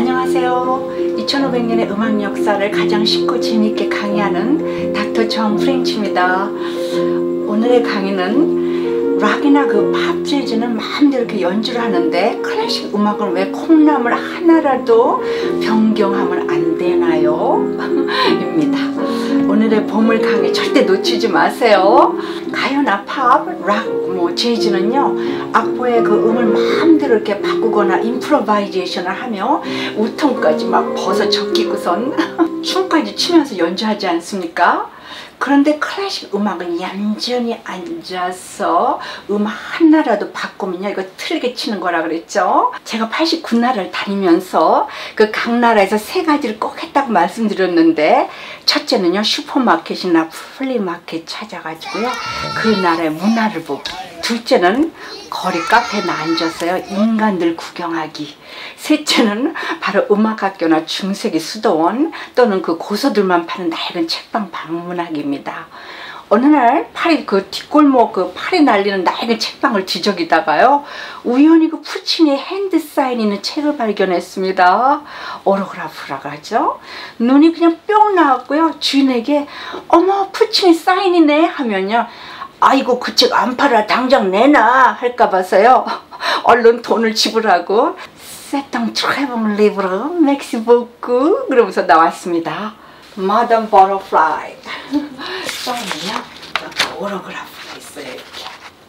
안녕하세요. 2500년의 음악 역사를 가장 쉽고 재미있게 강의하는 닥터 정 프렌치입니다. 오늘의 강의는 락이나 팝 재즈는 마음대로 이렇게 연주를 하는데 클래식 음악은 왜 콩나물 하나라도 변경하면 안 되나요? 입니다. 오늘의 보물 강의 절대 놓치지 마세요. 가요나 팝, 락, 재즈는요, 악보의 음을 마음대로 이렇게 바꾸거나 임프로바이제이션을 하며 우통까지 막 벗어 적기고선 춤까지 추면서 연주하지 않습니까? 그런데 클래식 음악은 얌전히 앉아서 하나라도 바꾸면요, 이거 틀리게 치는 거라 그랬죠. 제가 89나라를 다니면서 각 나라에서 3가지를 꼭 했다고 말씀드렸는데, 첫째는요, 슈퍼마켓이나 플리마켓 찾아가지고요, 그 나라의 문화를 보기. 둘째는 거리 카페에 앉아서요, 인간들 구경하기. 셋째는 바로 음악학교나 중세기 수도원 또는 고서들만 파는 낡은 책방 방문하기입니다. 어느 날 파리 뒷골목 파리 날리는 낡은 책방을 뒤적이다가요, 우연히 푸치니의 핸드 사인 있는 책을 발견했습니다. 오로그라프라고 하죠. 눈이 그냥 뿅 나왔고요, 주인에게 어머 푸치니 사인이네 하면요, 아이고 그 책 안 팔아 당장 내놔 할까 봐서요, 얼른 돈을 지불하고 세탕 트레봉 리브르 맥시 보크 그러면서 나왔습니다. 마담 버터플라이. 처음에요, 오로그라프가 있어요. 이렇게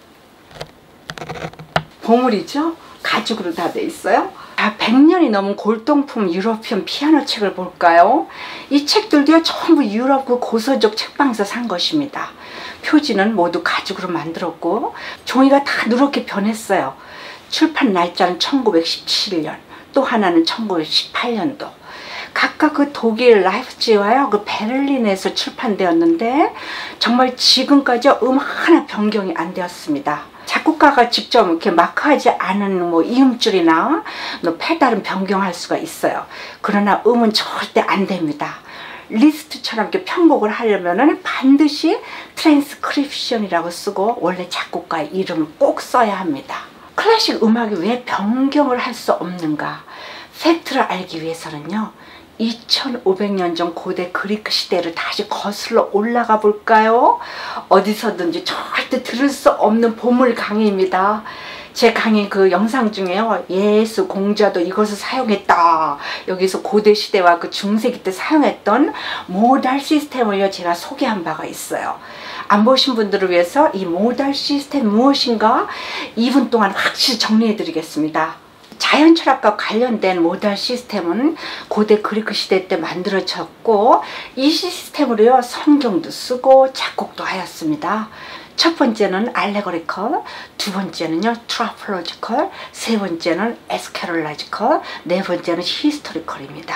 보물이죠. 가죽으로 다 돼 있어요. 100년이 넘은 골동품 유러피언 피아노 책을 볼까요? 이 책들도요, 전부 유럽 고서적 책방에서 산 것입니다. 표지는 모두 가죽으로 만들었고 종이가 다 누렇게 변했어요. 출판 날짜는 1917년, 또 하나는 1918년도. 각각 독일 라이프치히와요, 베를린에서 출판되었는데 정말 지금까지 하나 변경이 안 되었습니다. 작곡가가 직접 이렇게 마크하지 않은 이음줄이나 페달은 변경할 수가 있어요. 그러나 음은 절대 안 됩니다. 리스트처럼 이렇게 편곡을 하려면은 반드시 트랜스크립션이라고 쓰고 원래 작곡가의 이름을 꼭 써야 합니다. 클래식 음악이 왜 변경을 할 수 없는가? 팩트를 알기 위해서는요, 2500년 전 고대 그리크 시대를 다시 거슬러 올라가 볼까요? 어디서든지 절대 들을 수 없는 보물 강의입니다. 제 강의 영상 중에요, 예수 공자도 이것을 사용했다, 여기서 고대 시대와 중세기 때 사용했던 모달 시스템을요, 제가 소개한 바가 있어요. 안 보신 분들을 위해서 이 모달 시스템 무엇인가 2분 동안 확실히 정리해 드리겠습니다. 자연철학과 관련된 모달 시스템은 고대 그리크 시대 때 만들어졌고, 이 시스템으로요, 성경도 쓰고 작곡도 하였습니다. 첫 번째는 알레고리컬, 두 번째는요 트라폴로지컬, 세 번째는 에스케롤라지컬, 네 번째는 히스토리컬입니다.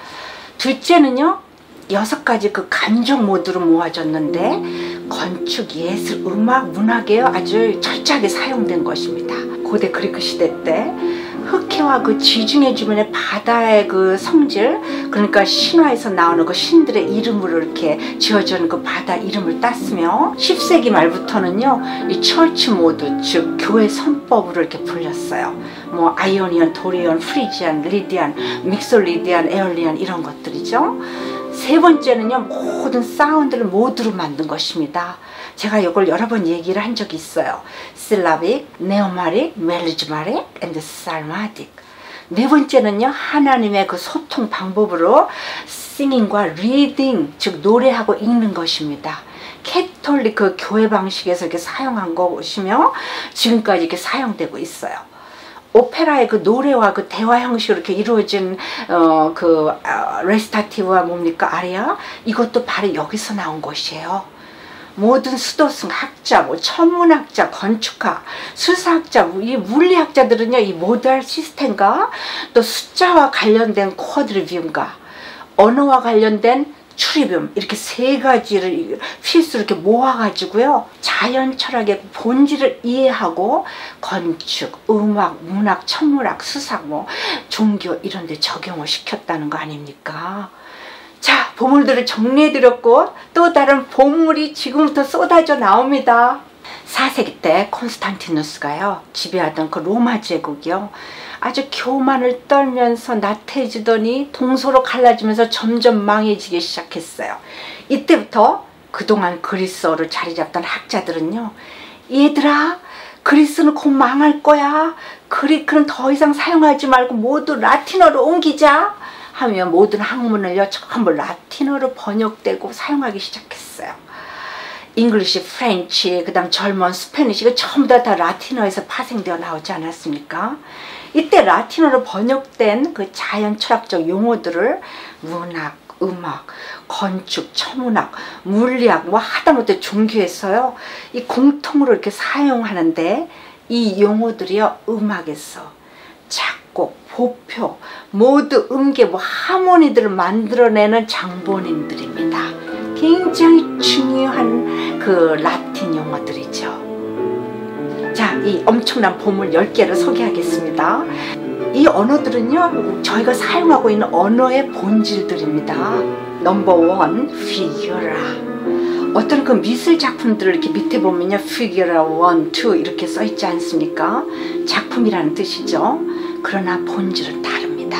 둘째는요 6가지 감정 모드로 모아졌는데 건축, 예술, 음악, 문학에요 아주 철저하게 사용된 것입니다. 고대 그리크 시대 때 흑해와 지중해 주변의 바다의 성질, 그러니까 신화에서 나오는 신들의 이름으로 이렇게 지어진 바다 이름을 땄으며, 10세기 말부터는요 이 철치 모드, 즉 교회 선법으로 이렇게 불렸어요. 아이오니안, 도리안, 프리지안, 리디안, 믹솔리디안, 에올리안 이런 것들이죠. 세 번째는요, 모든 사운드를 모두로 만든 것입니다. 제가 이걸 여러 번 얘기를 한 적이 있어요. 실라빅, 네오마릭, 멜리즈마릭, 앤드 살마딕. 네 번째는요, 하나님의 소통 방법으로 싱잉과 리딩, 즉 노래하고 읽는 것입니다. 캐톨릭 교회 방식에서 이렇게 사용한 거 보시면 지금까지 이렇게 사용되고 있어요. 오페라의 노래와 대화 형식으로 이렇게 이루어진 레시타티브와 뭡니까 아리아, 이것도 바로 여기서 나온 것이에요. 모든 수도승 학자, 천문학자, 건축학, 수사학자, 이 물리학자들은요 이 모달 시스템과 또 숫자와 관련된 쿼드리뷴과 언어와 관련된 트리뷴, 이렇게 3가지를 필수로 이렇게 모아가지고요, 자연 철학의 본질을 이해하고 건축, 음악, 문학, 천문학, 수학, 종교 이런 데 적용을 시켰다는 거 아닙니까? 자, 보물들을 정리해드렸고 또 다른 보물이 지금부터 쏟아져 나옵니다. 4세기 때 콘스탄티누스가요 지배하던 그 로마 제국이요 아주 교만을 떨면서 나태해지더니 동서로 갈라지면서 점점 망해지기 시작했어요. 이때부터 그동안 그리스어를 자리 잡던 학자들은요, 얘들아 그리스는 곧 망할 거야. 그리크는 더 이상 사용하지 말고 모두 라틴어로 옮기자 하며 모든 학문을요 전부 라틴어로 번역되고 사용하기 시작했어요. 잉글리시, 프렌치, 그 다음 젊은 스페니쉬가 전부 다 라틴어에서 파생되어 나오지 않았습니까? 이때 라틴어로 번역된 그 자연 철학적 용어들을 문학, 음악, 건축, 천문학, 물리학 뭐 하다못해 종교에서요 이 공통으로 이렇게 사용하는데 이 용어들이요 음악에서 작곡, 보표, 모두 음계, 뭐 하모니들을 만들어내는 장본인들입니다. 굉장히 중요한 그 라틴 용어들이죠. 자, 이 엄청난 보물 10개를 소개하겠습니다. 이 언어들은요 저희가 사용하고 있는 언어의 본질들입니다. 넘버 1, figura. 어떤 그 미술 작품들을 이렇게 밑에 보면요 figura 1, 2 이렇게 써 있지 않습니까? 작품이라는 뜻이죠. 그러나 본질은 다릅니다.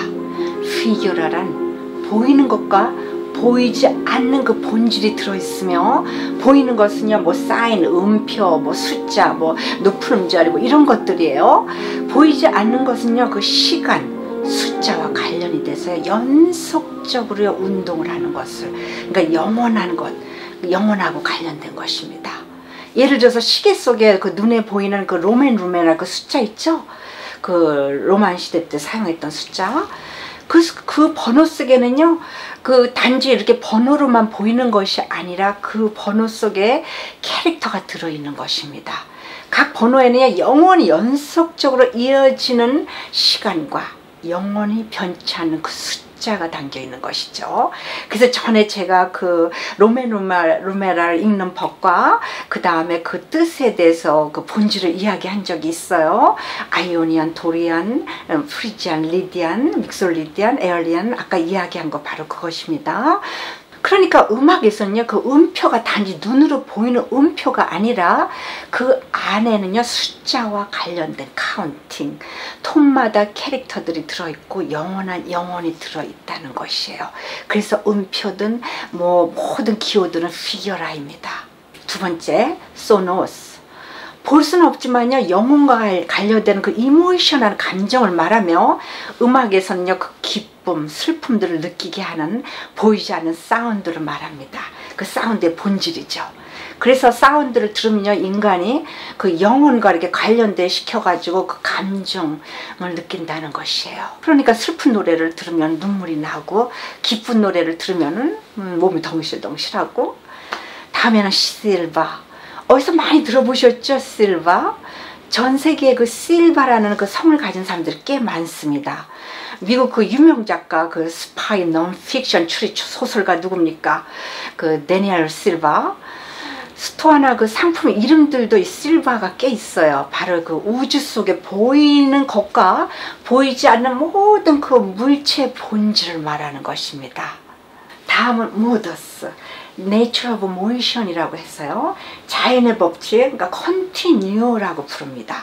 figura란 보이는 것과 보이지 않는 그 본질이 들어있으며, 보이는 것은요 뭐 사인, 음표, 뭐 숫자, 뭐 높은 음자리 뭐 이런 것들이에요. 보이지 않는 것은요 그 시간, 숫자와 관련이 돼서 연속적으로 운동을 하는 것을, 그러니까 영원한 것, 영원하고 관련된 것입니다. 예를 들어서 시계 속에 그 눈에 보이는 그 루멘이라는 그 숫자 있죠? 그 로만 시대 때 사용했던 숫자. 그 번호 속에는요 그 단지 이렇게 번호로만 보이는 것이 아니라 그 번호 속에 캐릭터가 들어있는 것입니다. 각 번호에는 영원히 연속적으로 이어지는 시간과 영원히 변치 않는 그 숫자가 담겨 있는 것이죠. 그래서 전에 제가 그 루메라를 읽는 법과 그 다음에 그 뜻에 대해서 그 본질을 이야기한 적이 있어요. 아이오니안, 도리안, 프리지안, 리디안, 믹솔리디안, 에얼리안, 아까 이야기한 거 바로 그것입니다. 그러니까 음악에서는요 그 음표가 단지 눈으로 보이는 음표가 아니라 그 안에는요 숫자와 관련된 카운팅, 톤마다 캐릭터들이 들어있고 영원한 영혼이 들어있다는 것이에요. 그래서 음표든 뭐 모든 기호들은 피규라입니다. 두 번째, 소노스. 볼 수는 없지만요 영혼과 관련된 그 이모이션한 감정을 말하며, 음악에서는요 그 기쁨, 슬픔들을 느끼게 하는 보이지 않는 사운드를 말합니다. 그 사운드의 본질이죠. 그래서 사운드를 들으면요 인간이 그 영혼과 이렇게 관련돼 시켜가지고 그 감정을 느낀다는 것이에요. 그러니까 슬픈 노래를 들으면 눈물이 나고, 기쁜 노래를 들으면 몸이 덩실덩실하고. 다음에는 실바. 어디서 많이 들어보셨죠? 실바. 전 세계에 그 실바라는 그 성을 가진 사람들이 꽤 많습니다. 미국 그 유명 작가, 그 스파이 논픽션 추리 소설가 누굽니까? 그 데니엘 실바. 스토어나 그 상품 이름들도 이 실바가 꽤 있어요. 바로 그 우주 속에 보이는 것과 보이지 않는 모든 그 물체의 본질을 말하는 것입니다. 다음은 모더스. Nature of Motion이라고 해서요 자연의 법칙, 그러니까 컨티뉴라고 부릅니다.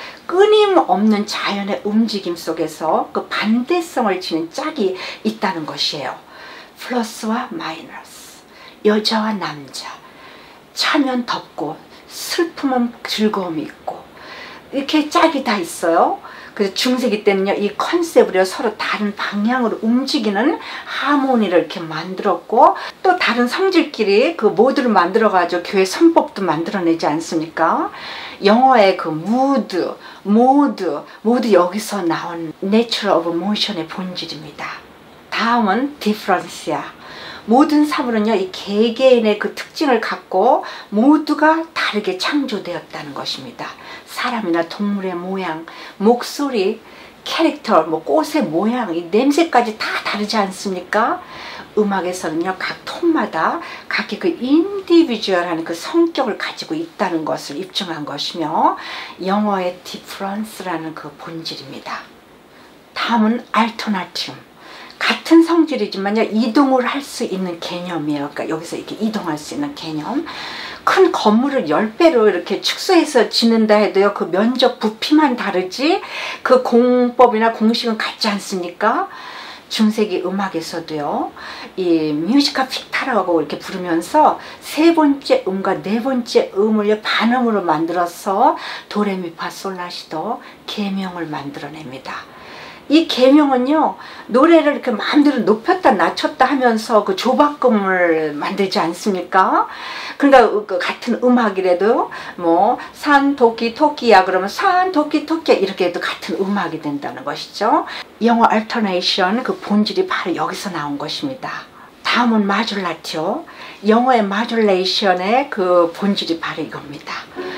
끊임없는 자연의 움직임 속에서 그 반대성을 지닌 짝이 있다는 것이에요. 플러스와 마이너스, 여자와 남자, 차면 덥고 슬픔은 즐거움이 있고, 이렇게 짝이 다 있어요. 그래서 중세기 때는요 이 컨셉으로 서로 다른 방향으로 움직이는 하모니를 이렇게 만들었고, 또 다른 성질끼리 그 모드를 만들어 가지고 교회 선법도 만들어내지 않습니까? 영어의 그 무드, 모두 여기서 나온 Nature of Motion의 본질입니다. 다음은 디프런시아. 모든 사물은요 이 개개인의 그 특징을 갖고 모두가 다르게 창조되었다는 것입니다. 사람이나 동물의 모양, 목소리, 캐릭터, 뭐 꽃의 모양, 이 냄새까지 다 다르지 않습니까? 음악에서는요 각 톤마다 각기 그 인디비주얼한 그 성격을 가지고 있다는 것을 입증한 것이며, 영어의 디프런스라는 그 본질입니다. 다음은 알터나티움. 같은 성질이지만요 이동을 할 수 있는 개념이에요. 그러니까 여기서 이렇게 이동할 수 있는 개념. 큰 건물을 10배로 이렇게 축소해서 짓는다 해도요, 그 면적 부피만 다르지 그 공법이나 공식은 같지 않습니까? 중세기 음악에서도요, 이 뮤지카 픽타라고 이렇게 부르면서 세 번째 음과 네 번째 음을 반음으로 만들어서 도레미파솔라시도 계명을 만들어냅니다. 이 계명은요, 노래를 이렇게 마음대로 높였다 낮췄다 하면서 그 조박음을 만들지 않습니까? 그러니까 그 같은 음악이라도 뭐 산 도끼 토끼야 그러면 산 도끼 토끼야 이렇게 해도 같은 음악이 된다는 것이죠. 영어 알터네이션 그 본질이 바로 여기서 나온 것입니다. 다음은 마줄라티오. 영어의 마줄레이션의 그 본질이 바로 이겁니다.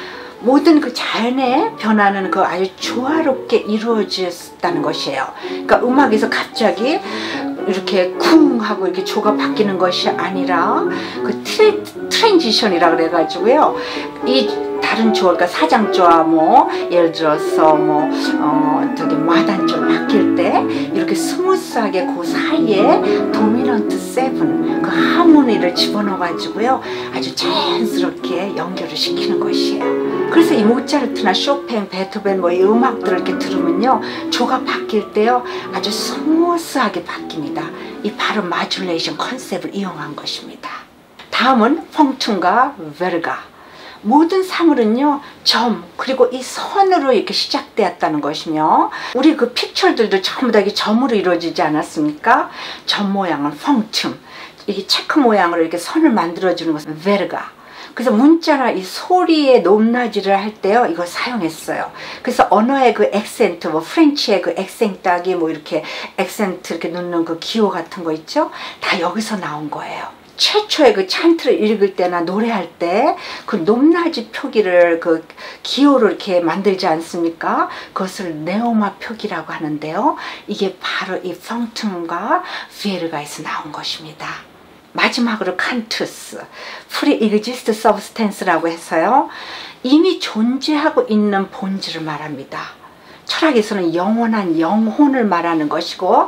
모든 그 자연의 변화는 그 아주 조화롭게 이루어졌다는 것이에요. 그러니까 음악에서 갑자기 이렇게 쿵 하고 이렇게 조가 바뀌는 것이 아니라 그 트랜지션이라 그래가지고요. 이 다른 조, 그러니까 사장조와 뭐 예를 들어서 뭐 저기 마단조로 바뀔 때 이렇게 스무스하게 그 사이에 도미넌트 세븐 그 하모니를 집어넣어 가지고요 아주 자연스럽게 연결을 시키는 것이에요. 그래서 이 모차르트나 쇼팽, 베토벤 뭐 이 음악들을 이렇게 들으면요 조가 바뀔 때요 아주 스무스하게 바뀝니다. 이 바로 마듈레이션 컨셉을 이용한 것입니다. 다음은 펑퉁과 베르가. 모든 사물은요 점 그리고 이 선으로 이렇게 시작되었다는 것이며 우리 그 픽처들도 전부 다 이게 점으로 이루어지지 않았습니까? 점 모양은 펑툼, 이게 체크 모양으로 이렇게 선을 만들어주는 것은 베르가. 그래서 문자나 이 소리의 높낮이를 할 때요 이걸 사용했어요. 그래서 언어의 그 액센트, 뭐 프렌치의 그 액센트 따기 뭐 이렇게 액센트 이렇게 넣는 그 기호 같은 거 있죠? 다 여기서 나온 거예요. 최초의 그 찬트를 읽을 때나 노래할 때 그 높낮이 표기를 그 기호로 이렇게 만들지 않습니까? 그것을 네오마 표기라고 하는데요. 이게 바로 이 펑툼과 비에르가에서 나온 것입니다. 마지막으로 칸투스, 프리익지스트 서브스텐스라고 해서요. 이미 존재하고 있는 본질을 말합니다. 철학에서는 영원한 영혼을 말하는 것이고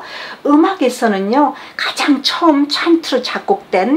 음악에서는요 가장 처음 찬트로 작곡된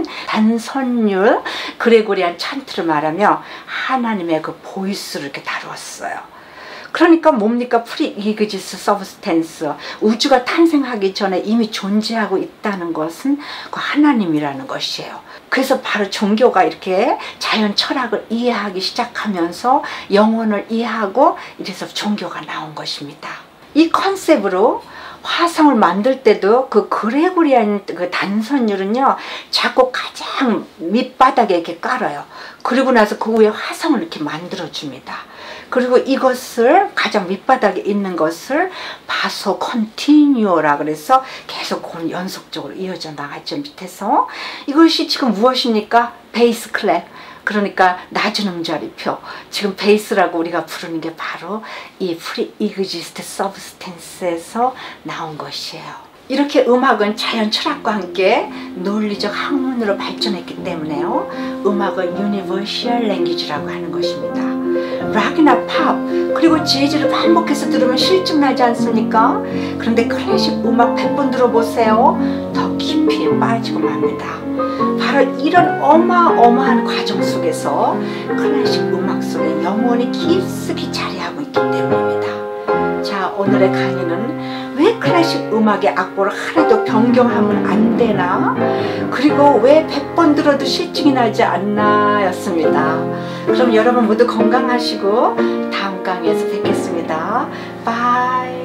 단선율 그레고리안 찬트를 말하며 하나님의 그 보이스를 이렇게 다루었어요. 그러니까 뭡니까? 프리익지스트 서브스텐스, 우주가 탄생하기 전에 이미 존재하고 있다는 것은 그 하나님이라는 것이에요. 그래서 바로 종교가 이렇게 자연 철학을 이해하기 시작하면서 영혼을 이해하고 이래서 종교가 나온 것입니다. 이 컨셉으로 화성을 만들 때도 그 그레고리안 그 단선율은요 자꾸 가장 밑바닥에 이렇게 깔아요. 그리고 나서 그 위에 화성을 이렇게 만들어 줍니다. 그리고 이것을 가장 밑바닥에 있는 것을 바소 컨티뉴어라 그래서 계속 연속적으로 이어져 나갔죠. 밑에서 이것이 지금 무엇입니까? 베이스 클랩, 그러니까 낮은 음자리표. 지금 베이스라고 우리가 부르는 게 바로 이 프리익지스트 서브스텐스에서 나온 것이에요. 이렇게 음악은 자연 철학과 함께 논리적 학문으로 발전했기 때문에요. 음악을 유니버셜 랭귀지라고 하는 것입니다. 락이나 팝 그리고 재즈를 반복해서 들으면 실증 나지 않습니까? 그런데 클래식 음악 100번 들어보세요. 더 깊이 빠지고 맙니다. 바로 이런 어마어마한 과정 속에서 클래식 음악 속에 영혼이 깊숙이 자리하고 있기 때문입니다. 자, 오늘의 강의는 왜 클래식 음악의 악보를 하나도 변경하면 안 되나? 그리고 왜 100번 들어도 실증이 나지 않나 였습니다. 그럼 여러분 모두 건강하시고 다음 강의에서 뵙겠습니다. 바이.